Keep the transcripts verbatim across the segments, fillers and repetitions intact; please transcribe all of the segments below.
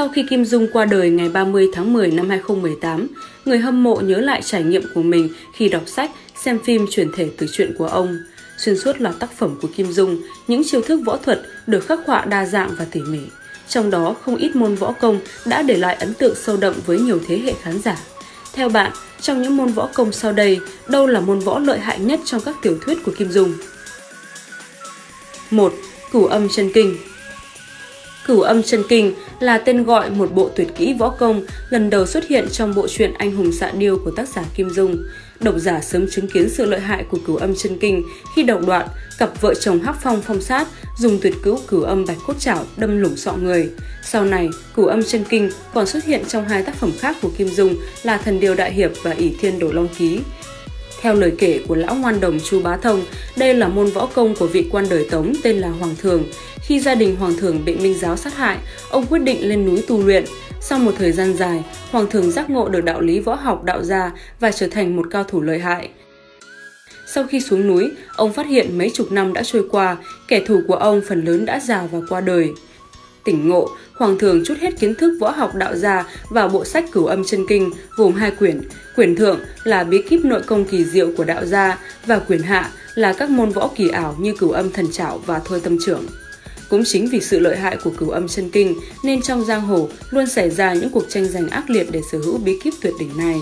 Sau khi Kim Dung qua đời ngày ba mươi tháng mười năm hai nghìn không trăm mười tám, người hâm mộ nhớ lại trải nghiệm của mình khi đọc sách, xem phim chuyển thể từ truyện của ông. Xuyên suốt loạt tác phẩm của Kim Dung, những chiêu thức võ thuật được khắc họa đa dạng và tỉ mỉ. Trong đó, không ít môn võ công đã để lại ấn tượng sâu đậm với nhiều thế hệ khán giả. Theo bạn, trong những môn võ công sau đây, đâu là môn võ lợi hại nhất trong các tiểu thuyết của Kim Dung? một. Cửu âm chân kinh. Cửu âm chân kinh là tên gọi một bộ tuyệt kỹ võ công lần đầu xuất hiện trong bộ truyện Anh hùng xạ điêu của tác giả Kim Dung. Độc giả sớm chứng kiến sự lợi hại của cửu âm chân kinh khi đọc đoạn cặp vợ chồng Hắc Phong Phong Sát dùng tuyệt cứu cửu âm bạch cốt chảo đâm lủng sọ người. Sau này, cửu âm chân kinh còn xuất hiện trong hai tác phẩm khác của Kim Dung là Thần Điêu Đại Hiệp và ỷ Thiên Đồ Long Ký. Theo lời kể của lão ngoan đồng Chu Bá Thông, đây là môn võ công của vị quan đời Tống tên là Hoàng Thường. Khi gia đình Hoàng Thường bị Minh Giáo sát hại, ông quyết định lên núi tu luyện. Sau một thời gian dài, Hoàng Thường giác ngộ được đạo lý võ học đạo gia và trở thành một cao thủ lợi hại. Sau khi xuống núi, ông phát hiện mấy chục năm đã trôi qua, kẻ thù của ông phần lớn đã già và qua đời. Tỉnh ngộ, Hoàng Thường trút hết kiến thức võ học đạo gia vào bộ sách Cửu âm chân kinh gồm hai quyển. Quyển thượng là bí kíp nội công kỳ diệu của đạo gia và quyển hạ là các môn võ kỳ ảo như cửu âm thần trảo và thôi tâm trưởng. Cũng chính vì sự lợi hại của cửu âm chân kinh nên trong giang hồ luôn xảy ra những cuộc tranh giành ác liệt để sở hữu bí kíp tuyệt đỉnh này.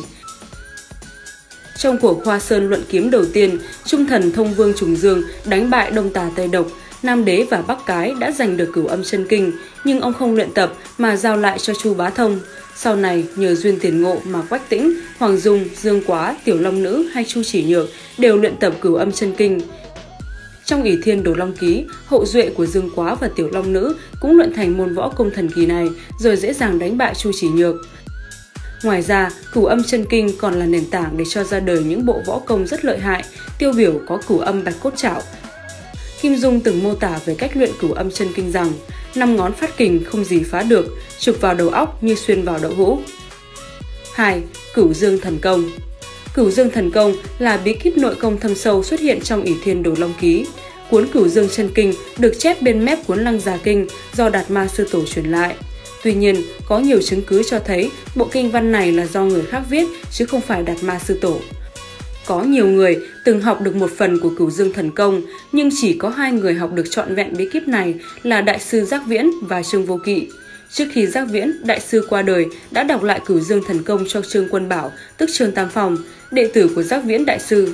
Trong cuộc Hoa Sơn luận kiếm đầu tiên, Trung thần Thông Vương Trùng Dương đánh bại Đông Tà Tây Độc, Nam Đế và Bắc Cái đã giành được cửu âm chân kinh, nhưng ông không luyện tập mà giao lại cho Chu Bá Thông. Sau này, nhờ duyên tiền ngộ mà Quách Tĩnh, Hoàng Dung, Dương Quá, Tiểu Long Nữ hay Chu Chỉ Nhược đều luyện tập cửu âm chân kinh. Trong ỷ Thiên Đồ Long Ký, hậu duệ của Dương Quá và Tiểu Long Nữ cũng luyện thành môn võ công thần kỳ này rồi dễ dàng đánh bại Chu Chỉ Nhược. Ngoài ra, cửu âm chân kinh còn là nền tảng để cho ra đời những bộ võ công rất lợi hại, tiêu biểu có cửu âm bạch cốt chảo. Kim Dung từng mô tả về cách luyện cửu âm chân kinh rằng năm ngón phát kình không gì phá được, chụp vào đầu óc như xuyên vào đậu hũ. hai. Cửu Dương thần công. Cửu Dương thần công là bí kíp nội công thâm sâu xuất hiện trong ỷ Thiên Đồ Long Ký. Cuốn Cửu Dương chân kinh được chép bên mép cuốn Lăng Già Kinh do Đạt Ma Sư Tổ truyền lại. Tuy nhiên, có nhiều chứng cứ cho thấy bộ kinh văn này là do người khác viết chứ không phải Đạt Ma Sư Tổ. Có nhiều người từng học được một phần của Cửu Dương thần công, nhưng chỉ có hai người học được trọn vẹn bí kíp này là Đại sư Giác Viễn và Trương Vô Kỵ. Trước khi Giác Viễn, Đại sư qua đời đã đọc lại Cửu Dương thần công cho Trương Quân Bảo, tức Trương Tam Phong, đệ tử của Giác Viễn Đại sư.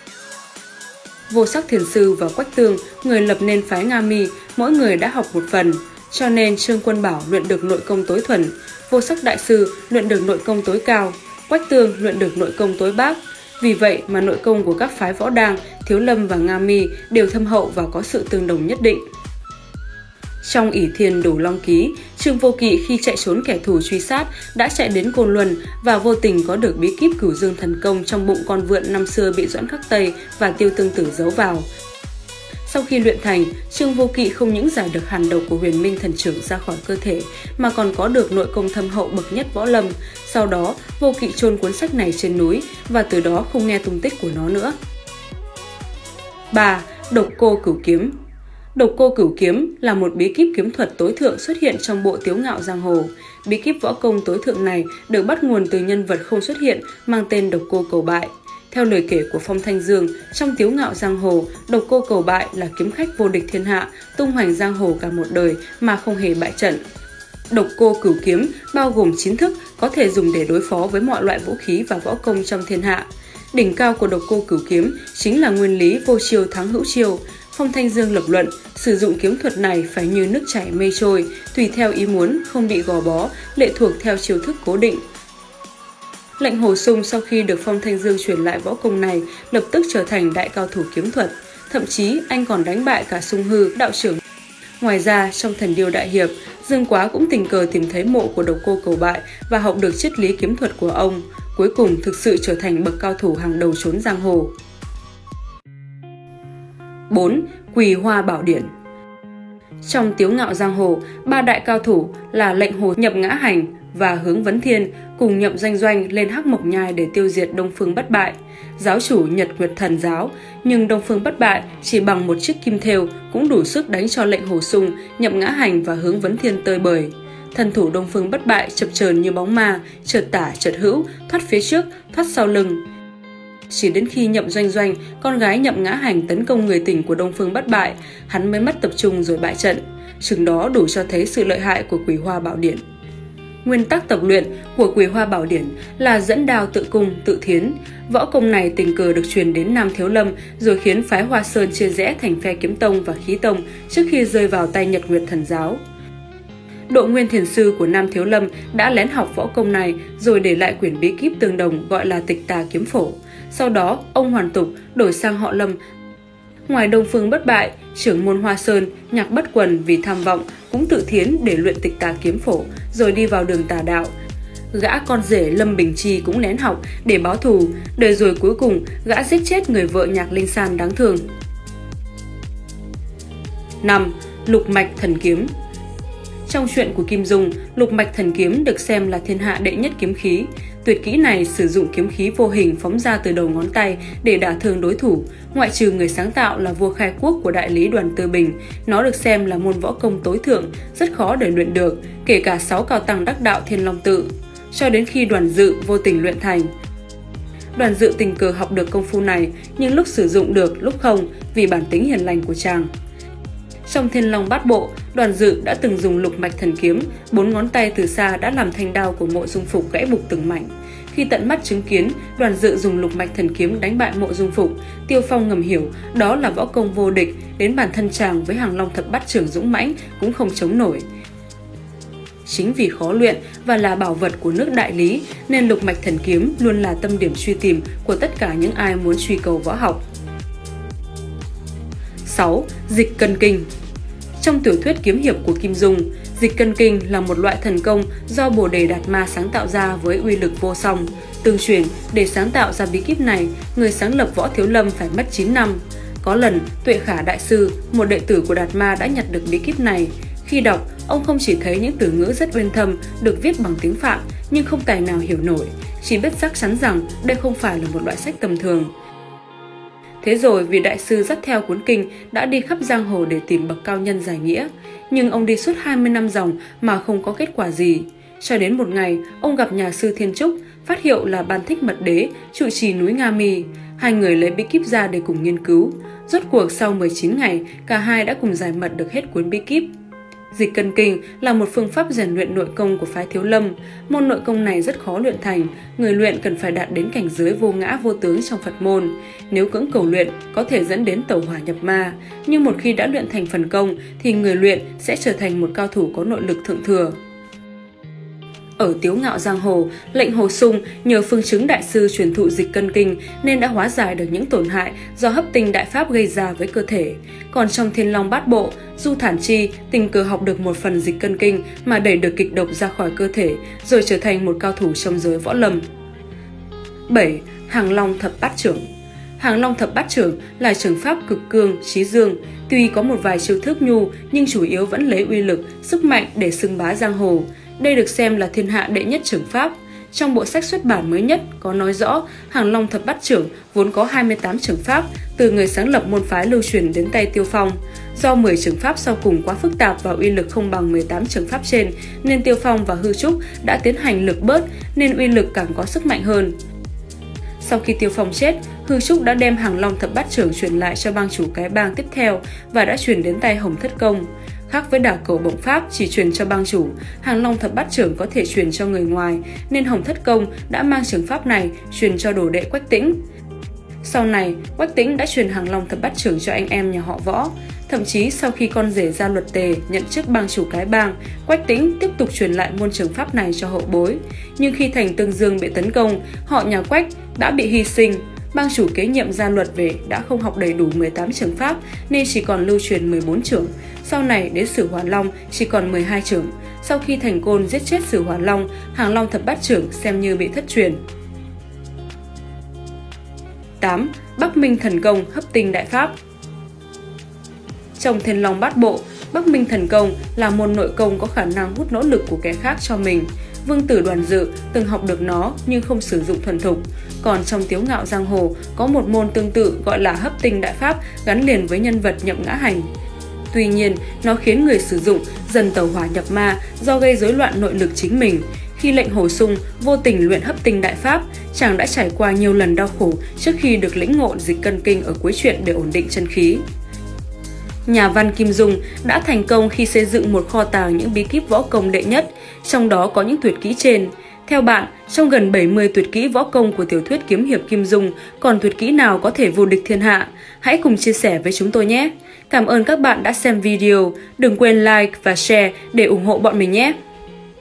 Vô Sắc Thiền Sư và Quách Tương, người lập nên phái Nga Mi, mỗi người đã học một phần, cho nên Trương Quân Bảo luyện được nội công tối thuần, Vô Sắc Đại sư luyện được nội công tối cao, Quách Tương luyện được nội công tối bác. Vì vậy mà nội công của các phái Võ Đang, Thiếu Lâm và Nga Mi đều thâm hậu và có sự tương đồng nhất định. Trong ỷ Thiên Đồ Long Ký, Trương Vô Kỵ khi chạy trốn kẻ thù truy sát đã chạy đến Côn Luân và vô tình có được bí kíp Cửu Dương thần công trong bụng con vượn năm xưa bị Doãn Khắc Tây và Tiêu Tương Tử giấu vào. Sau khi luyện thành, Trương Vô Kỵ không những giải được hàn độc của Huyền Minh thần trưởng ra khỏi cơ thể mà còn có được nội công thâm hậu bậc nhất võ lâm. Sau đó, Vô Kỵ chôn cuốn sách này trên núi và từ đó không nghe tung tích của nó nữa. ba. Độc Cô Cửu Kiếm. Độc Cô Cửu Kiếm là một bí kíp kiếm thuật tối thượng xuất hiện trong bộ Tiếu Ngạo Giang Hồ. Bí kíp võ công tối thượng này được bắt nguồn từ nhân vật không xuất hiện mang tên Độc Cô Cầu Bại. Theo lời kể của Phong Thanh Dương, trong Tiếu Ngạo Giang Hồ, Độc Cô Cầu Bại là kiếm khách vô địch thiên hạ, tung hoành giang hồ cả một đời mà không hề bại trận. Độc Cô Cửu Kiếm bao gồm chín thức có thể dùng để đối phó với mọi loại vũ khí và võ công trong thiên hạ. Đỉnh cao của Độc Cô Cửu Kiếm chính là nguyên lý vô chiêu thắng hữu chiêu. Phong Thanh Dương lập luận, sử dụng kiếm thuật này phải như nước chảy mây trôi, tùy theo ý muốn, không bị gò bó, lệ thuộc theo chiêu thức cố định. Lệnh Hồ Sung sau khi được Phong Thanh Dương truyền lại võ công này, lập tức trở thành đại cao thủ kiếm thuật. Thậm chí anh còn đánh bại cả Sung Hư, đạo trưởng. Ngoài ra, trong Thần Điêu Đại Hiệp, Dương Quá cũng tình cờ tìm thấy mộ của Độc Cô Cầu Bại và học được triết lý kiếm thuật của ông. Cuối cùng thực sự trở thành bậc cao thủ hàng đầu chốn giang hồ. bốn. Quỳ Hoa Bảo Điển. Trong Tiếu Ngạo Giang Hồ, ba đại cao thủ là Lệnh Hồ Nhập Ngã Hành và Hướng Vấn Thiên cùng Nhậm Doanh Doanh lên Hắc Mộc Nhai để tiêu diệt Đông Phương Bất Bại, giáo chủ Nhật Nguyệt Thần giáo, nhưng Đông Phương Bất Bại chỉ bằng một chiếc kim thêu cũng đủ sức đánh cho Lệnh Hồ Sung, Nhậm Ngã Hành và Hướng Vấn Thiên tơi bời. Thần thủ Đông Phương Bất Bại chập chờn như bóng ma, chợt tả chợt hữu, thoát phía trước, thoát sau lưng. Chỉ đến khi Nhậm Doanh Doanh, con gái Nhậm Ngã Hành tấn công người tình của Đông Phương Bất Bại, hắn mới mất tập trung rồi bại trận. Chừng đó đủ cho thấy sự lợi hại của Quỳ Hoa Bảo Điển. Nguyên tắc tập luyện của Quỳ Hoa Bảo Điển là dẫn đao tự cung, tự thiến. Võ công này tình cờ được truyền đến Nam Thiếu Lâm rồi khiến phái Hoa Sơn chia rẽ thành phe Kiếm Tông và Khí Tông trước khi rơi vào tay Nhật Nguyệt Thần Giáo. Độ Nguyên Thiền Sư của Nam Thiếu Lâm đã lén học võ công này rồi để lại quyển bí kíp tương đồng gọi là Tịch Tà Kiếm Phổ. Sau đó, ông hoàn tục đổi sang họ Lâm. Ngoài Đông Phương Bất Bại, trưởng môn Hoa Sơn, Nhạc Bất Quần vì tham vọng cũng tự thiến để luyện Tịch Tà Kiếm Phổ rồi đi vào đường tà đạo. Gã con rể Lâm Bình Chi cũng lén học để báo thù, đời rồi cuối cùng gã giết chết người vợ Nhạc Linh San đáng thương. năm. Lục Mạch Thần Kiếm. Trong truyện của Kim Dung, Lục Mạch Thần Kiếm được xem là thiên hạ đệ nhất kiếm khí. Tuyệt kỹ này sử dụng kiếm khí vô hình phóng ra từ đầu ngón tay để đả thương đối thủ. Ngoại trừ người sáng tạo là vua khai quốc của đại lý Đoàn Tư Bình, nó được xem là môn võ công tối thượng, rất khó để luyện được, kể cả sáu cao tăng đắc đạo Thiên Long Tự. Cho đến khi Đoàn Dự vô tình luyện thành. Đoàn Dự tình cờ học được công phu này, nhưng lúc sử dụng được, lúc không, vì bản tính hiền lành của chàng. Trong Thiên Long Bát Bộ, Đoàn Dự đã từng dùng Lục Mạch Thần Kiếm, bốn ngón tay từ xa đã làm thanh đao của Mộ Dung Phục gãy bục từng mảnh. Khi tận mắt chứng kiến Đoàn Dự dùng Lục Mạch Thần Kiếm đánh bại Mộ Dung Phục, Tiêu Phong ngầm hiểu đó là võ công vô địch, đến bản thân chàng với Hàng Long Thập Bát Chưởng dũng mãnh cũng không chống nổi. Chính vì khó luyện và là bảo vật của nước Đại Lý nên Lục Mạch Thần Kiếm luôn là tâm điểm truy tìm của tất cả những ai muốn truy cầu võ học. sáu. Dịch Cân Kinh. Trong tiểu thuyết kiếm hiệp của Kim Dung, Dịch Cân Kinh là một loại thần công do Bồ Đề Đạt Ma sáng tạo ra với uy lực vô song. Tương truyền, để sáng tạo ra bí kíp này, người sáng lập Võ Thiếu Lâm phải mất chín năm. Có lần, Tuệ Khả Đại Sư, một đệ tử của Đạt Ma đã nhặt được bí kíp này. Khi đọc, ông không chỉ thấy những từ ngữ rất uyên thâm được viết bằng tiếng Phạn nhưng không tài nào hiểu nổi, chỉ biết chắc chắn rằng đây không phải là một loại sách tầm thường. Thế rồi vì đại sư dắt theo cuốn kinh đã đi khắp giang hồ để tìm bậc cao nhân giải nghĩa, nhưng ông đi suốt hai mươi năm dòng mà không có kết quả gì. Cho đến một ngày, ông gặp nhà sư Thiên Trúc, phát hiệu là Ban Thích Mật Đế, trụ trì núi Nga Mi. Hai người lấy bí kíp ra để cùng nghiên cứu. Rốt cuộc sau mười chín ngày, cả hai đã cùng giải mật được hết cuốn bí kíp. Dịch Cân Kinh là một phương pháp rèn luyện nội công của phái Thiếu Lâm. Môn nội công này rất khó luyện thành, người luyện cần phải đạt đến cảnh giới vô ngã vô tướng trong Phật môn. Nếu cưỡng cầu luyện, có thể dẫn đến tẩu hỏa nhập ma. Nhưng một khi đã luyện thành phần công, thì người luyện sẽ trở thành một cao thủ có nội lực thượng thừa. Ở Tiếu Ngạo Giang Hồ, Lệnh Hồ Sung nhờ Phương Chứng Đại Sư truyền thụ Dịch Cân Kinh nên đã hóa giải được những tổn hại do hấp tinh đại pháp gây ra với cơ thể. Còn trong Thiên Long Bát Bộ, Du Thản Chi tình cờ học được một phần Dịch Cân Kinh mà đẩy được kịch độc ra khỏi cơ thể, rồi trở thành một cao thủ trong giới võ lâm. bảy. Hàng Long Thập Bát Chưởng. Hàng Long Thập Bát Chưởng là chưởng pháp cực cương, trí dương. Tuy có một vài chiêu thức nhu nhưng chủ yếu vẫn lấy uy lực, sức mạnh để xưng bá giang hồ. Đây được xem là thiên hạ đệ nhất chưởng pháp. Trong bộ sách xuất bản mới nhất có nói rõ Hàng Long Thập Bát Chưởng vốn có hai mươi tám chưởng pháp, từ người sáng lập môn phái lưu truyền đến tay Tiêu Phong. Do mười chưởng pháp sau cùng quá phức tạp và uy lực không bằng mười tám chưởng pháp trên, nên Tiêu Phong và Hư Trúc đã tiến hành lược bớt nên uy lực càng có sức mạnh hơn. Sau khi Tiêu Phong chết, Hư Trúc đã đem Hàng Long Thập Bát Chưởng truyền lại cho bang chủ cái bang tiếp theo và đã truyền đến tay Hồng Thất Công. Khác với Đả Cầu Bổng Pháp chỉ truyền cho bang chủ, Hàng Long Thập Bát Chưởng có thể truyền cho người ngoài, nên Hồng Thất Công đã mang chưởng pháp này truyền cho đồ đệ Quách Tĩnh. Sau này, Quách Tĩnh đã truyền Hàng Long Thập Bát Chưởng cho anh em nhà họ Võ. Thậm chí sau khi con rể Gia Luật Tề nhận chức bang chủ cái bang, Quách Tĩnh tiếp tục truyền lại môn chưởng pháp này cho hậu bối. Nhưng khi thành Tương Dương bị tấn công, họ nhà Quách đã bị hy sinh. Bang chủ kế nhiệm Gia Luật về đã không học đầy đủ mười tám chưởng pháp nên chỉ còn lưu truyền mười bốn chưởng. Sau này đến Sử Hoàn Long chỉ còn mười hai chưởng. Sau khi thành Côn giết chết Sử Hoàn Long, Hàng Long Thập Bát Chưởng xem như bị thất truyền. tám. Bắc Minh Thần Công hấp tinh đại pháp. Trong Thiên Long Bát Bộ, Bắc Minh Thần Công là môn nội công có khả năng hút nỗ lực của kẻ khác cho mình. Vương tử Đoàn Dự từng học được nó nhưng không sử dụng thuần thục. Còn trong Tiếu Ngạo Giang Hồ có một môn tương tự gọi là hấp tinh đại pháp gắn liền với nhân vật Nhậm Ngã Hành. Tuy nhiên, nó khiến người sử dụng dần tẩu hỏa nhập ma do gây rối loạn nội lực chính mình. Khi lệnh Hồ Sung vô tình luyện hấp tinh đại pháp, chàng đã trải qua nhiều lần đau khổ trước khi được lĩnh ngộ dịch cân kinh ở cuối truyện để ổn định chân khí. Nhà văn Kim Dung đã thành công khi xây dựng một kho tàng những bí kíp võ công đệ nhất, trong đó có những tuyệt kỹ trên. Theo bạn, trong gần bảy mươi tuyệt kỹ võ công của tiểu thuyết kiếm hiệp Kim Dung, còn tuyệt kỹ nào có thể vô địch thiên hạ? Hãy cùng chia sẻ với chúng tôi nhé! Cảm ơn các bạn đã xem video, đừng quên like và share để ủng hộ bọn mình nhé!